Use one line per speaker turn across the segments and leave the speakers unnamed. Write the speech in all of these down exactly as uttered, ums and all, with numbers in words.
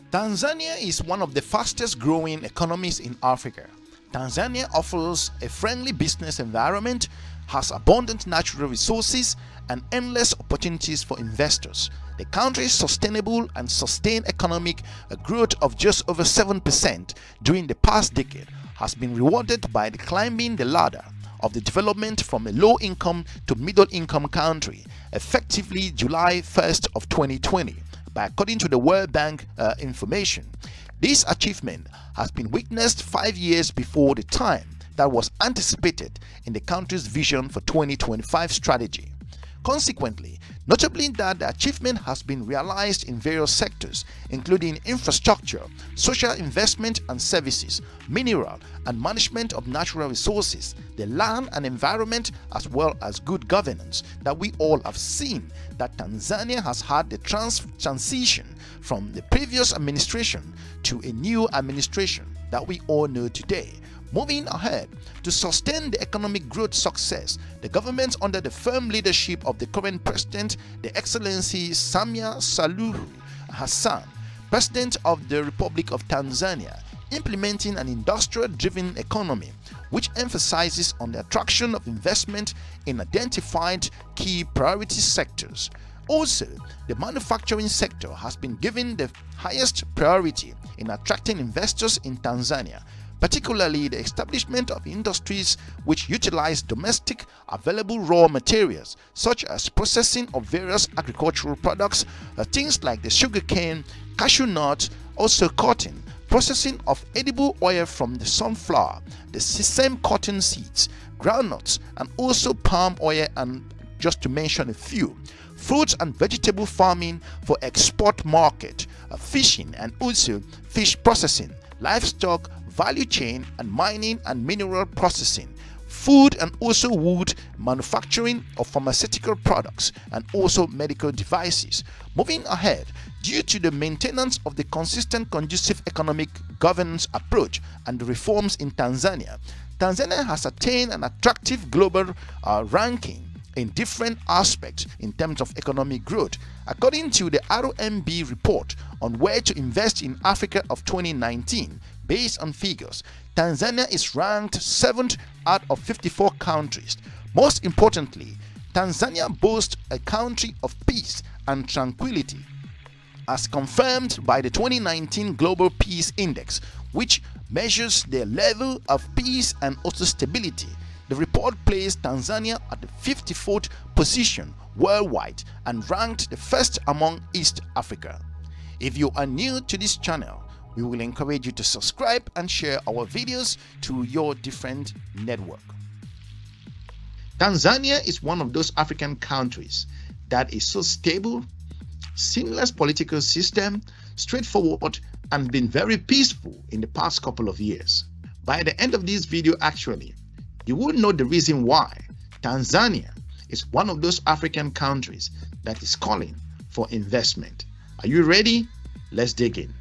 Tanzania is one of the fastest growing economies in Africa. Tanzania offers a friendly business environment, has abundant natural resources, and endless opportunities for investors. The country's sustainable and sustained economic growth of just over seven percent during the past decade has been rewarded by the climbing the ladder of the development from a low-income to middle-income country, effectively July first of twenty twenty. By according to the World Bank uh, information. This achievement has been witnessed five years before the time that was anticipated in the country's vision for twenty twenty-five strategy. Consequently, notably that the achievement has been realized in various sectors, including infrastructure, social investment and services, mineral and management of natural resources, the land and environment, as well as good governance, that we all have seen that Tanzania has had the trans transition from the previous administration to a new administration that we all know today. Moving ahead, to sustain the economic growth success, the government under the firm leadership of the current president, the Excellency Samia Suluhu Hassan, President of the Republic of Tanzania, implementing an industrial-driven economy which emphasizes on the attraction of investment in identified key priority sectors. Also, the manufacturing sector has been given the highest priority in attracting investors in Tanzania, particularly the establishment of industries which utilize domestic available raw materials such as processing of various agricultural products, uh, things like the sugarcane, cashew nut, also cotton, processing of edible oil from the sunflower, the sesame cotton seeds, groundnuts, and also palm oil, and just to mention a few. Fruits and vegetable farming for export market, uh, fishing and also fish processing, livestock, value chain and mining and mineral processing, food and also wood manufacturing of pharmaceutical products and also medical devices. Moving ahead, due to the maintenance of the consistent conducive economic governance approach and the reforms in Tanzania, Tanzania has attained an attractive global uh, ranking in different aspects in terms of economic growth. According to the R O M B report on where to invest in Africa of twenty nineteen, based on figures, Tanzania is ranked seventh out of fifty-four countries. Most importantly, Tanzania boasts a country of peace and tranquility, as confirmed by the twenty nineteen Global Peace Index, which measures the level of peace and also stability. The report placed Tanzania at the fifty-fourth position worldwide and ranked the first among East Africa. If you are new to this channel, we will encourage you to subscribe and share our videos to your different network. Tanzania is one of those African countries that is so stable, seamless political system, straightforward, and been very peaceful in the past couple of years. By the end of this video, actually, you will know the reason why Tanzania is one of those African countries that is calling for investment. Are you ready? Let's dig in.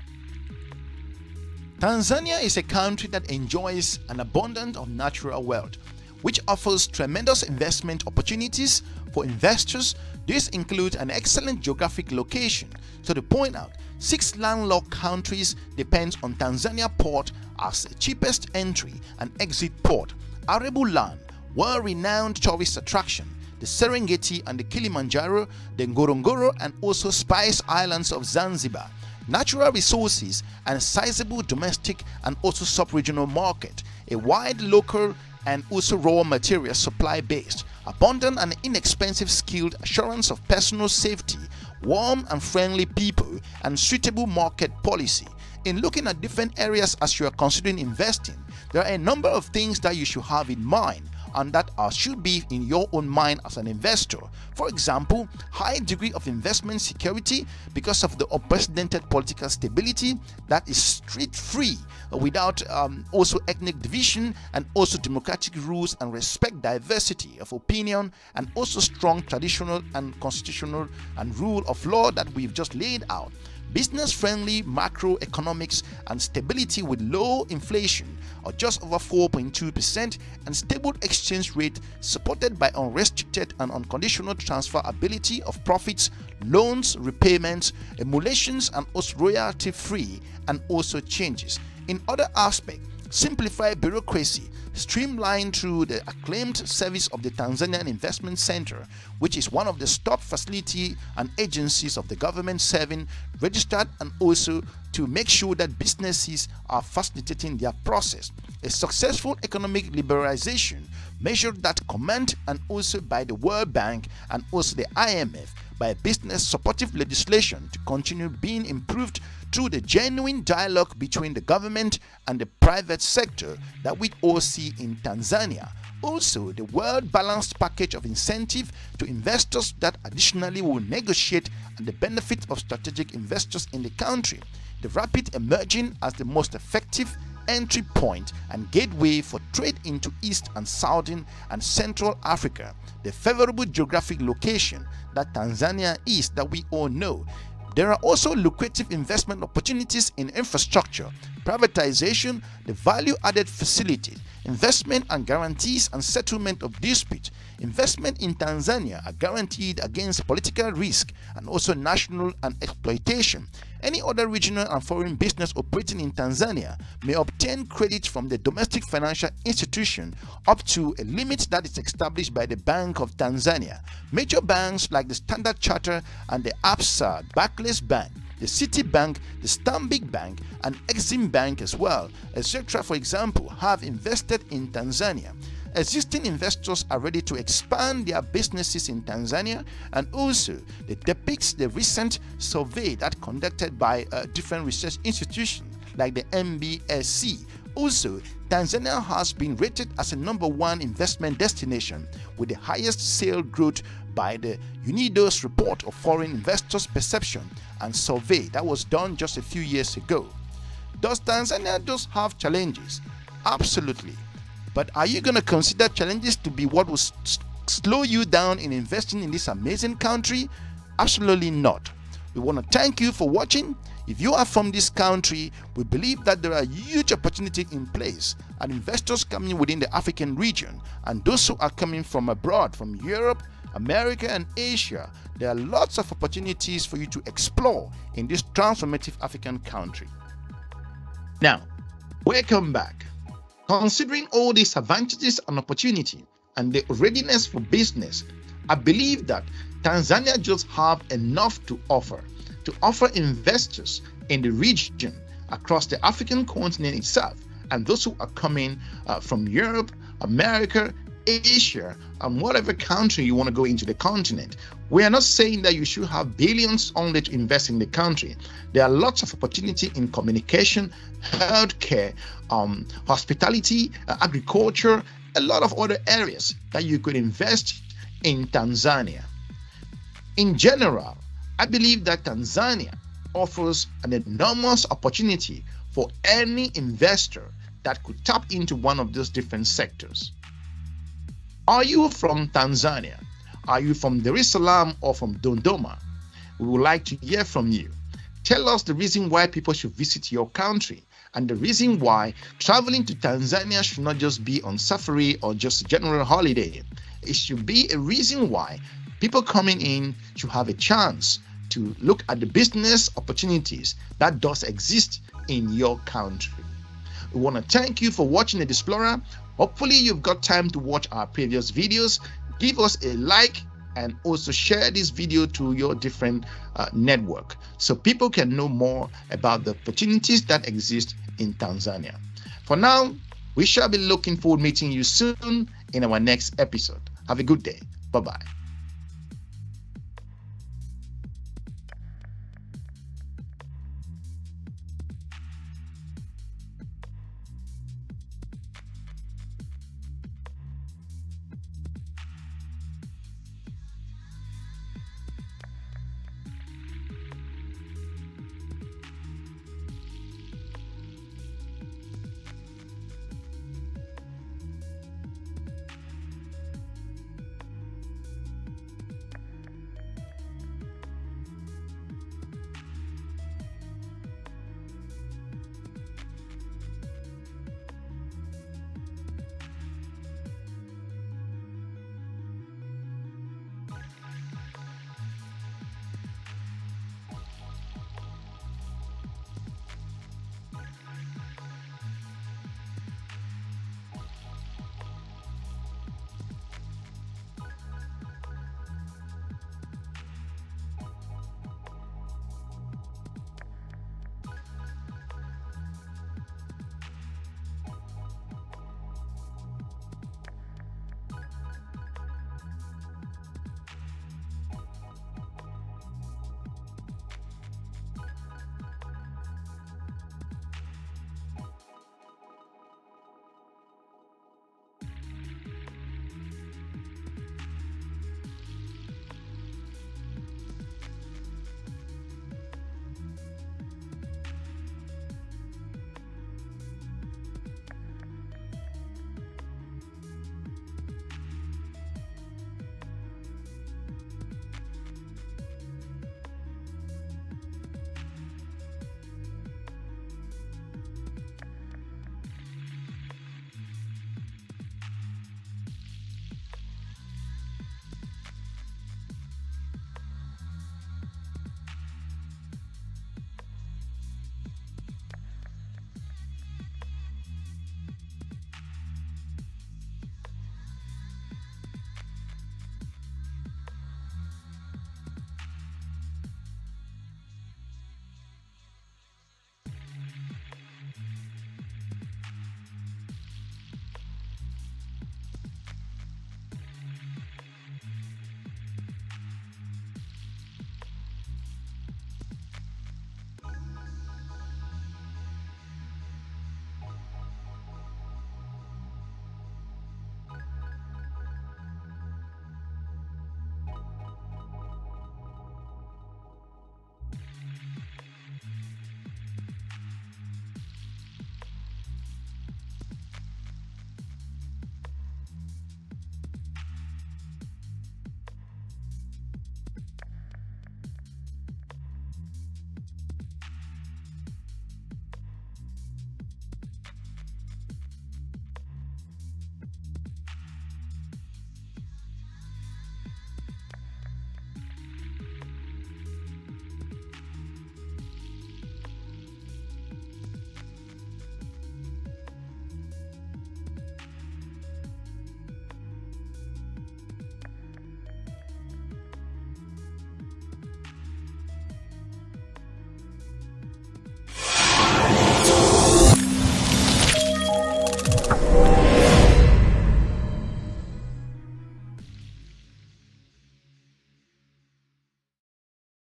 Tanzania is a country that enjoys an abundance of natural wealth, which offers tremendous investment opportunities for investors. This includes an excellent geographic location. So to point out, six landlocked countries depend on Tanzania port as the cheapest entry and exit port. Arable land, world-renowned tourist attraction, the Serengeti and the Kilimanjaro, the Ngorongoro and also Spice Islands of Zanzibar, natural resources and sizable domestic and also sub-regional market, a wide local and also raw material supply base, abundant and inexpensive skilled assurance of personal safety, warm and friendly people, and suitable market policy. In looking at different areas as you are considering investing, there are a number of things that you should have in mind and that are, should be in your own mind as an investor. For example, high degree of investment security because of the unprecedented political stability that is street-free without um, also ethnic division, and also democratic rules and respect diversity of opinion, and also strong traditional and constitutional and rule of law that we've just laid out. business-friendly macroeconomics and stability with low inflation or just over four point two percent and stable exchange rate supported by unrestricted and unconditional transferability of profits, loans, repayments, emulations and also royalty-free and also changes. In other aspects, simplify bureaucracy, streamlined through the acclaimed service of the Tanzanian Investment Center, which is one of the top facility and agencies of the government serving registered, and also to make sure that businesses are facilitating their process. A successful economic liberalization measure that command and also by the World Bank and also the I M F by business supportive legislation to continue being improved through the genuine dialogue between the government and the private sector that we all see in Tanzania. Also, the World Balanced Package of incentive to investors that additionally will negotiate and the benefit of strategic investors in the country. The rapid emerging as the most effective entry point and gateway for trade into East and Southern and Central Africa. The favorable geographic location that Tanzania is that we all know. There are also lucrative investment opportunities in infrastructure, privatization, the value-added facility, investment and guarantees and settlement of dispute. Investment in Tanzania are guaranteed against political risk and also national and exploitation. Any other regional and foreign business operating in Tanzania may obtain credit from the domestic financial institution up to a limit that is established by the Bank of Tanzania. Major banks like the Standard Chartered and the Absa, Barclays Bank, the Citibank, the Stanbic Bank, and Exim Bank as well, et cetera, for example, have invested in Tanzania. Existing investors are ready to expand their businesses in Tanzania, and also it depicts the recent survey that conducted by uh, different research institutions like the M B S C. Also, Tanzania has been rated as a number one investment destination with the highest sale growth by the UNIDOS report of foreign investors perception and survey that was done just a few years ago. Does Tanzania just have challenges? Absolutely. But are you going to consider challenges to be what will slow you down in investing in this amazing country? Absolutely not. We want to thank you for watching. If you are from this country, we believe that there are huge opportunities in place and investors coming within the African region and those who are coming from abroad, from Europe, America and Asia. There are lots of opportunities for you to explore in this transformative African country. Now, welcome back. Considering all these advantages and opportunity and the readiness for business, I believe that Tanzania just have enough to offer, to offer investors in the region across the African continent itself and those who are coming uh, from Europe, America, Asia, and whatever country you want to go into the continent. We are not saying that you should have billions only to invest in the country. There are lots of opportunity in communication, healthcare, um, hospitality, uh, agriculture, a lot of other areas that you could invest in Tanzania. In general, I believe that Tanzania offers an enormous opportunity for any investor that could tap into one of those different sectors. Are you from Tanzania? Are you from Dar es Salaam or from Dodoma? We would like to hear from you. Tell us the reason why people should visit your country and the reason why traveling to Tanzania should not just be on safari or just a general holiday. It should be a reason why people coming in should have a chance to look at the business opportunities that does exist in your country. We want to thank you for watching The Explorer. Hopefully you've got time to watch our previous videos. Give us a like and also share this video to your different uh, network so people can know more about the opportunities that exist in Tanzania. For now, we shall be looking forward to meeting you soon in our next episode. Have a good day. Bye-bye.